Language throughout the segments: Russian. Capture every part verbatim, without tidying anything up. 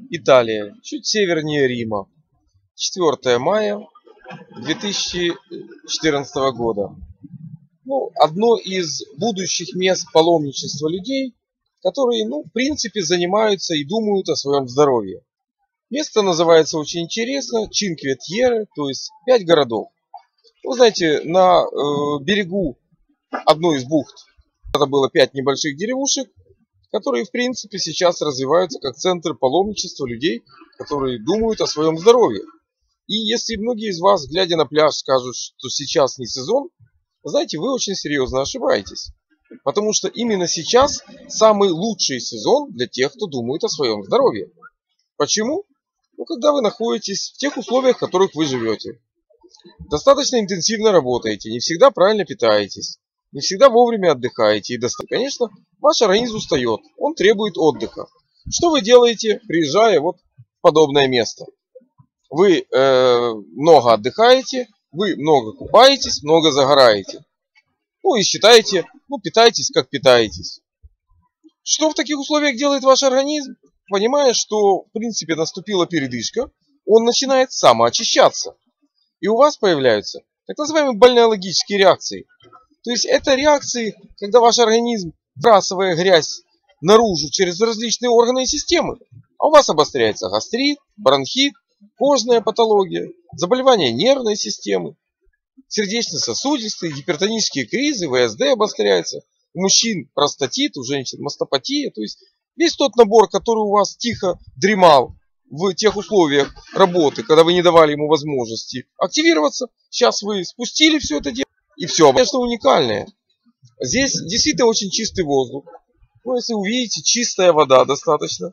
Италия, чуть севернее Рима. четвёртое мая две тысячи четырнадцатого года. Ну, одно из будущих мест паломничества людей, которые, ну, в принципе, занимаются и думают о своем здоровье. Место называется очень интересно Чинкве-Тьерре, то есть пять городов. Вы знаете, на э, берегу одной из бухт это было пять небольших деревушек, которые, в принципе, сейчас развиваются как центр паломничества людей, которые думают о своем здоровье. И если многие из вас, глядя на пляж, скажут, что сейчас не сезон, знаете, вы очень серьезно ошибаетесь. Потому что именно сейчас самый лучший сезон для тех, кто думает о своем здоровье. Почему? Ну, когда вы находитесь в тех условиях, в которых вы живете. Достаточно интенсивно работаете, не всегда правильно питаетесь, не всегда вовремя отдыхаете. И, конечно, ваш организм устает, он требует отдыха. Что вы делаете, приезжая вот в подобное место? Вы э, много отдыхаете, вы много купаетесь, много загораете. Ну и считаете, ну питаетесь как питаетесь. Что в таких условиях делает ваш организм? Понимая, что в принципе наступила передышка, он начинает самоочищаться. И у вас появляются так называемые бальнеологические реакции. То есть это реакции, когда ваш организм, выбрасывая грязь наружу через различные органы и системы, а у вас обостряется гастрит, бронхит, кожная патология, заболевания нервной системы, сердечно-сосудистые, гипертонические кризы, вэ эс дэ обостряется, у мужчин простатит, у женщин мастопатия. То есть весь тот набор, который у вас тихо дремал в тех условиях работы, когда вы не давали ему возможности активироваться, сейчас вы спустили все это дело, и все, конечно, уникальное. Здесь действительно очень чистый воздух. Ну, если увидите, чистая вода достаточно.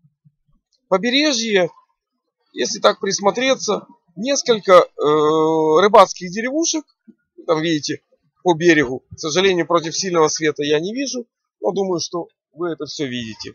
Побережье, если так присмотреться, несколько э, рыбацких деревушек, там видите, по берегу. К сожалению, против сильного света я не вижу, но думаю, что вы это все видите.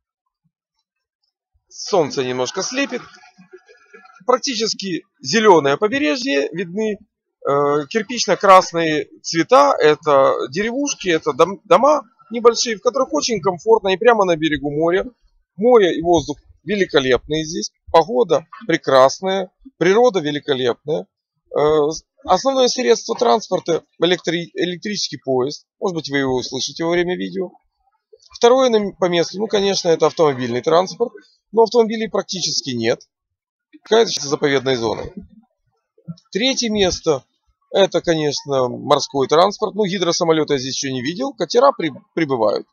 Солнце немножко слепит. Практически зеленое побережье, видны э, кирпично-красные цвета, это деревушки, это дом, дома небольшие, в которых очень комфортно и прямо на берегу моря. Море и воздух великолепные здесь, погода прекрасная, природа великолепная. Э, основное средство транспорта электри, электрический поезд, может быть вы его услышите во время видео. Второе по месту, ну конечно, это автомобильный транспорт, но автомобилей практически нет. Какая-то заповедной зоной. Третье место, это, конечно, морской транспорт. Ну, гидросамолета я здесь еще не видел. Катера при, прибывают.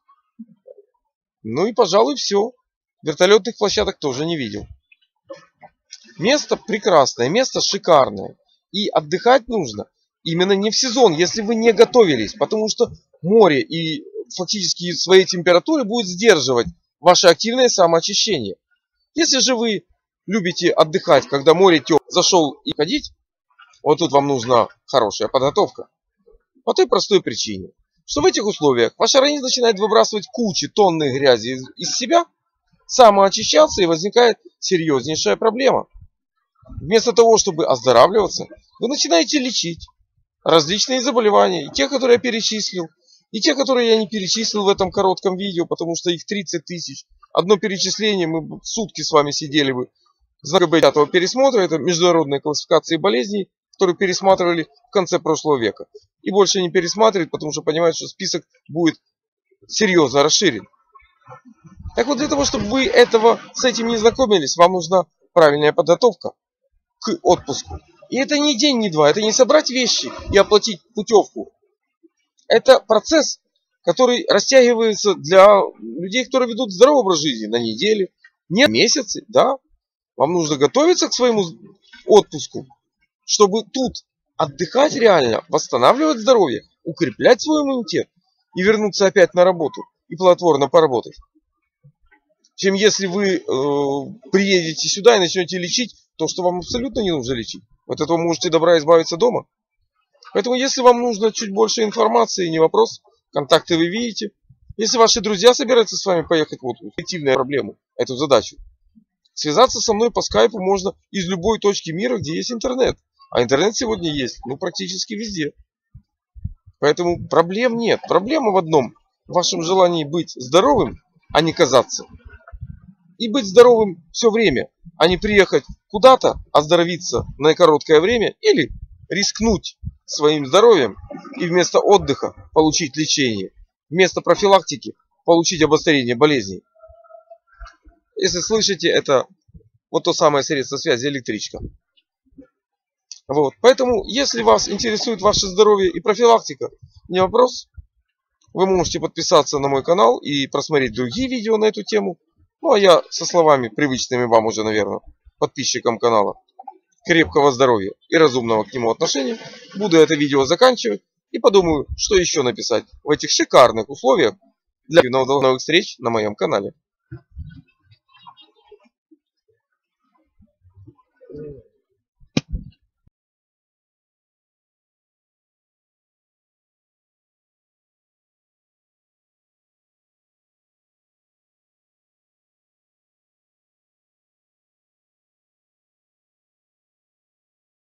Ну и, пожалуй, все. Вертолетных площадок тоже не видел. Место прекрасное, место шикарное. И отдыхать нужно именно не в сезон, если вы не готовились. Потому что море и фактически своей температуры будет сдерживать ваше активное самоочищение. Если же вы любите отдыхать, когда море теплое, зашел и ходить, вот тут вам нужна хорошая подготовка. По той простой причине, что в этих условиях ваш организм начинает выбрасывать кучи тонны грязи из, из себя, самоочищаться, и возникает серьезнейшая проблема. Вместо того, чтобы оздоравливаться, вы начинаете лечить различные заболевания, и те, которые я перечислил, и те, которые я не перечислил в этом коротком видео, потому что их тридцать тысяч. Одно перечисление, мы бы сутки с вами сидели бы. Знак пятого пересмотра, это международная классификация болезней, которую пересматривали в конце прошлого века. И больше не пересматривают, потому что понимают, что список будет серьезно расширен. Так вот, для того, чтобы вы этого, с этим не знакомились, вам нужна правильная подготовка к отпуску. И это не день, не два, это не собрать вещи и оплатить путевку. Это процесс, который растягивается для людей, которые ведут здоровый образ жизни на недели, не месяцы, да. Вам нужно готовиться к своему отпуску, чтобы тут отдыхать реально, восстанавливать здоровье, укреплять свой иммунитет и вернуться опять на работу и плодотворно поработать. Чем если вы э, приедете сюда и начнете лечить то, что вам абсолютно не нужно лечить. От этого можете добра избавиться дома. Поэтому, если вам нужно чуть больше информации, не вопрос, контакты вы видите. Если ваши друзья собираются с вами поехать, вот эффективную проблему, эту задачу, связаться со мной по скайпу можно из любой точки мира, где есть интернет. А интернет сегодня есть, ну, практически везде. Поэтому проблем нет. Проблема в одном. В вашем желании быть здоровым, а не казаться. и быть здоровым все время, а не приехать куда-то, оздоровиться на короткое время или рискнуть своим здоровьем и вместо отдыха получить лечение, вместо профилактики получить обострение болезней. Если слышите, это вот то самое средство связи электричка. Вот. Поэтому, если вас интересует ваше здоровье и профилактика, не вопрос. Вы можете подписаться на мой канал и просмотреть другие видео на эту тему. Ну а я со словами, привычными вам уже, наверное, подписчикам канала, крепкого здоровья и разумного к нему отношения, буду это видео заканчивать и подумаю, что еще написать в этих шикарных условиях для новых встреч на моем канале.